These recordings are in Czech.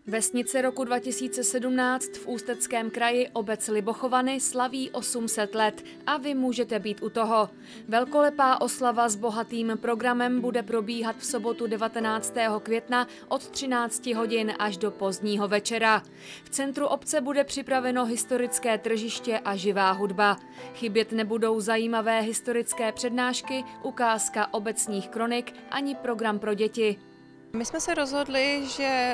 Vesnice roku 2017 v Ústeckém kraji obec Libochovany slaví 800 let a vy můžete být u toho. Velkolepá oslava s bohatým programem bude probíhat v sobotu 19. května od 13 hodin až do pozdního večera. V centru obce bude připraveno historické tržiště a živá hudba. Chybět nebudou zajímavé historické přednášky, ukázka obecních kronik ani program pro děti. My jsme se rozhodli, že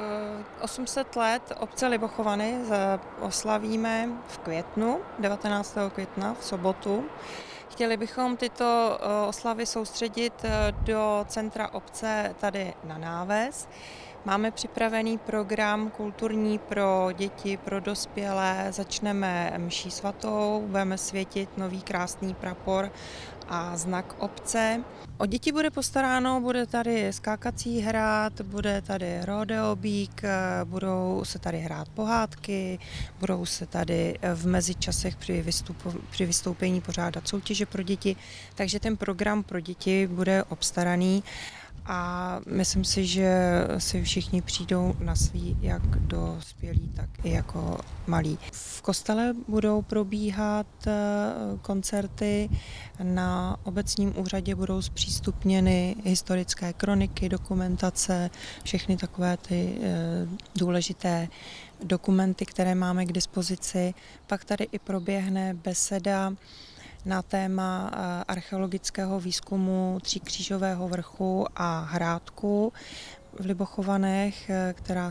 800 let obce Libochovany oslavíme v květnu, 19. května v sobotu. Chtěli bychom tyto oslavy soustředit do centra obce tady na náves. Máme připravený program kulturní pro děti, pro dospělé. Začneme mší svatou, budeme světit nový krásný prapor a znak obce. O děti bude postaráno, bude tady skákací hrad, bude tady rodeobík, budou se tady hrát pohádky, budou se tady v mezičasech při vystoupení pořádat soutěže pro děti, takže ten program pro děti bude obstaraný. A myslím si, že si všichni přijdou na svý, jak dospělí, tak i jako malí. V kostele budou probíhat koncerty, na obecním úřadě budou zpřístupněny historické kroniky, dokumentace, všechny takové ty důležité dokumenty, které máme k dispozici. Pak tady i proběhne beseda na téma archeologického výzkumu Tříkřížového vrchu a Hrádku v Libochovanech, která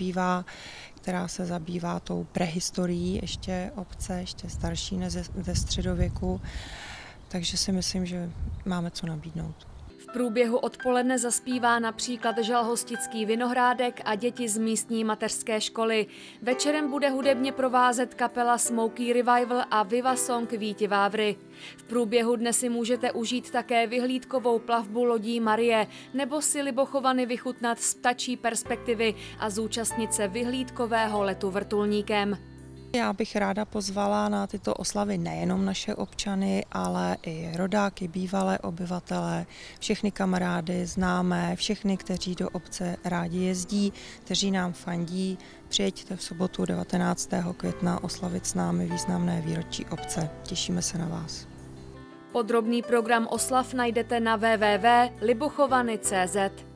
se zabývá tou prehistorií ještě obce, ještě starší než ze středověku. Takže si myslím, že máme co nabídnout. V průběhu odpoledne zaspívá například Žalhostický Vinohrádek a děti z místní mateřské školy. Večerem bude hudebně provázet kapela Smoky Revival a Viva Song Víti Vávry. V průběhu dne si můžete užít také vyhlídkovou plavbu lodí Marie nebo si Libochovany vychutnat z ptačí perspektivy a zúčastnit se vyhlídkového letu vrtulníkem. Já bych ráda pozvala na tyto oslavy nejenom naše občany, ale i rodáky, bývalé obyvatele, všechny kamarády, známé, všechny, kteří do obce rádi jezdí, kteří nám fandí. Přijeďte v sobotu 19. května oslavit s námi významné výročí obce. Těšíme se na vás. Podrobný program oslav najdete na www.libochovany.cz.